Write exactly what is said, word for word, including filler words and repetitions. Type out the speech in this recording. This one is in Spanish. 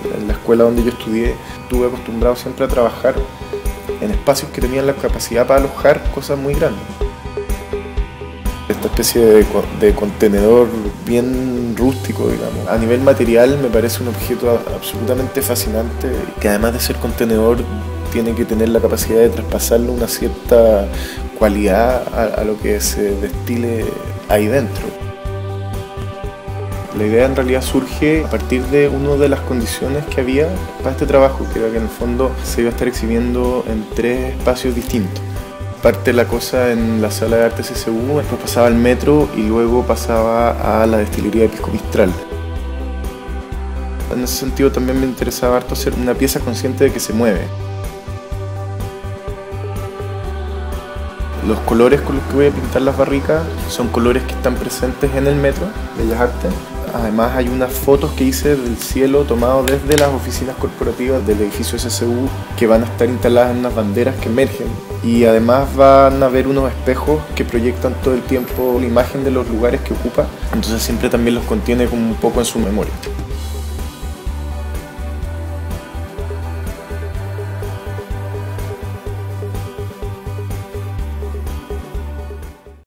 en la escuela donde yo estudié, estuve acostumbrado siempre a trabajar en espacios que tenían la capacidad para alojar cosas muy grandes. Esta especie de, de contenedor bien rústico, digamos. A nivel material me parece un objeto absolutamente fascinante, que además de ser contenedor tiene que tener la capacidad de traspasarle una cierta cualidad a, a lo que se destile ahí dentro. La idea en realidad surge a partir de una de las condiciones que había para este trabajo, que era que en el fondo se iba a estar exhibiendo en tres espacios distintos. Parte la cosa en la sala de arte C C U, después pasaba al metro y luego pasaba a la destilería de Pisco Mistral. En ese sentido también me interesaba harto hacer una pieza consciente de que se mueve. Los colores con los que voy a pintar las barricas son colores que están presentes en el metro Bellas Artes. Además hay unas fotos que hice del cielo tomadas desde las oficinas corporativas del edificio C C U que van a estar instaladas en unas banderas que emergen, y además van a ver unos espejos que proyectan todo el tiempo la imagen de los lugares que ocupa, entonces siempre también los contiene como un poco en su memoria.